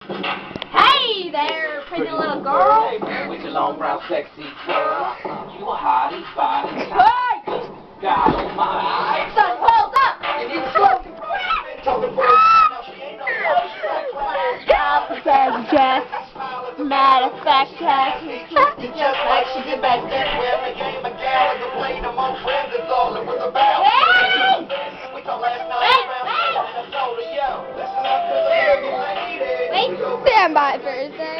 Hey there, pretty little girl. Hey man, with your long brown sexy curl. You a hottie, body. Hey! God almighty. Son, hold up! You need to slow Just matter of fact, just like she did back then when I became a gal and played among friends. That's all it was about. We talked last night around I told her, yo, listen up to the lady. Stand by for a sec.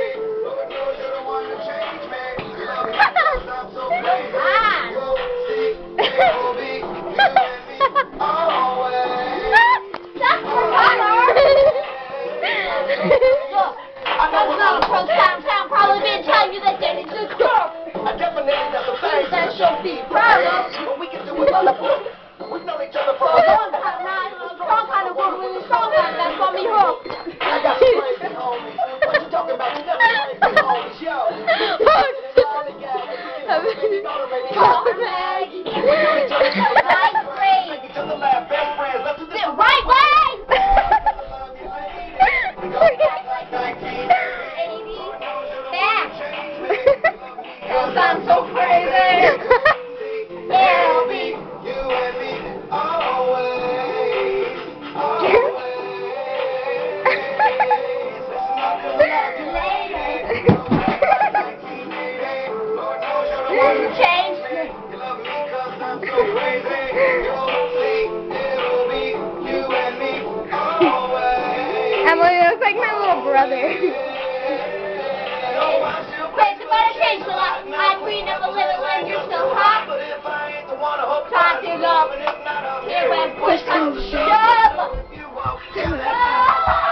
Probably been telling you that Danny's a girl. I definitely got some things That should be proud of. but we can do it on the book. We've known each other for a long time. Strong kind of woman with a strong kind that's gonna be hooked. I got some crazy homies. What you talking about? You never crazy homies, yo. Right way! I'm so crazy. It'll be you and me always, always. change. You love me 'cause I'm so crazy. You'll see, it'll be you and me always. Emily looks like my little brother. Wait, so better change the light. I'm green up a little when you're still hot. Time to go. Here when push comes to shove.